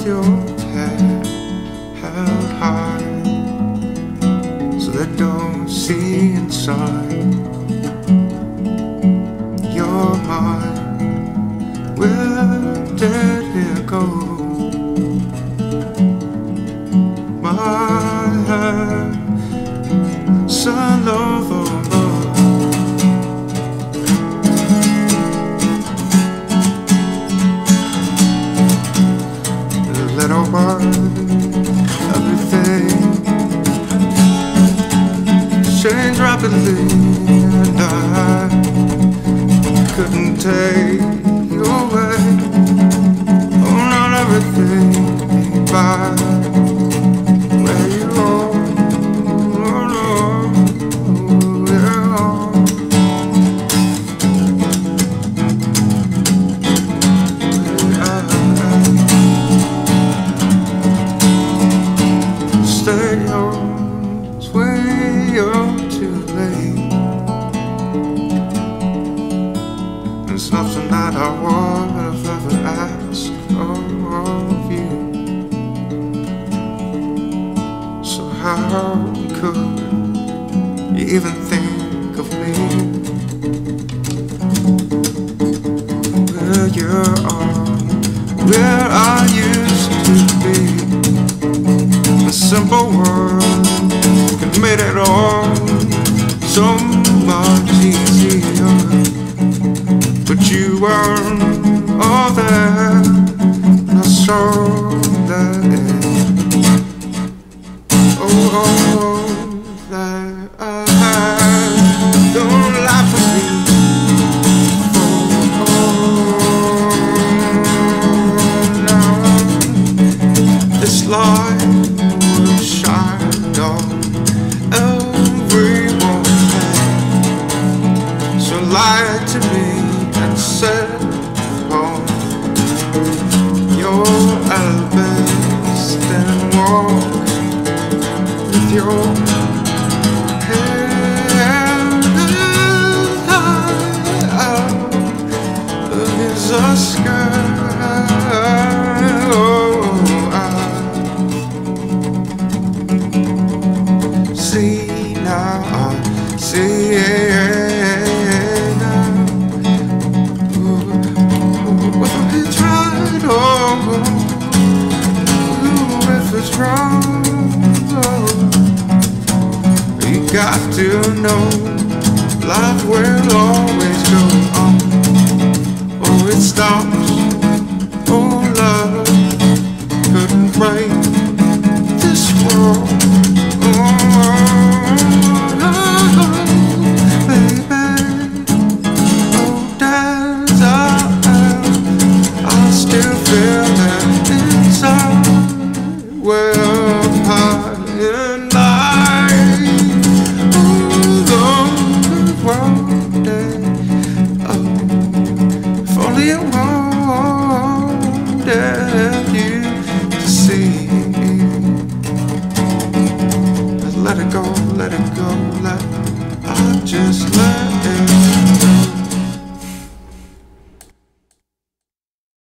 with your head held high, so they don't see inside your mind. Where did it go? My head's all over. Little one, everything changed rapidly, and I couldn't take you away. Oh, not everything back where you are. Oh, no, yeah. Stay yours when you're too late. It's nothing that I would have ever asked of you. So how could you even think of me? Where you are, where I used to be. A simple word can make it all so much easier. But you weren't all there, and I saw that oh, that I had don't lie for me. Now this light will shine on everyone's head. So lie to me and set upon your alabaster walls with your head high against the sky. See now, see now. Well, it's right, oh, if it's wrong, oh, you got to know life will always go on. Oh, it stops, oh, love couldn't break this world. Way up high in life, although one day, oh, if only I wanted you to see. Let it go, let it go, I just let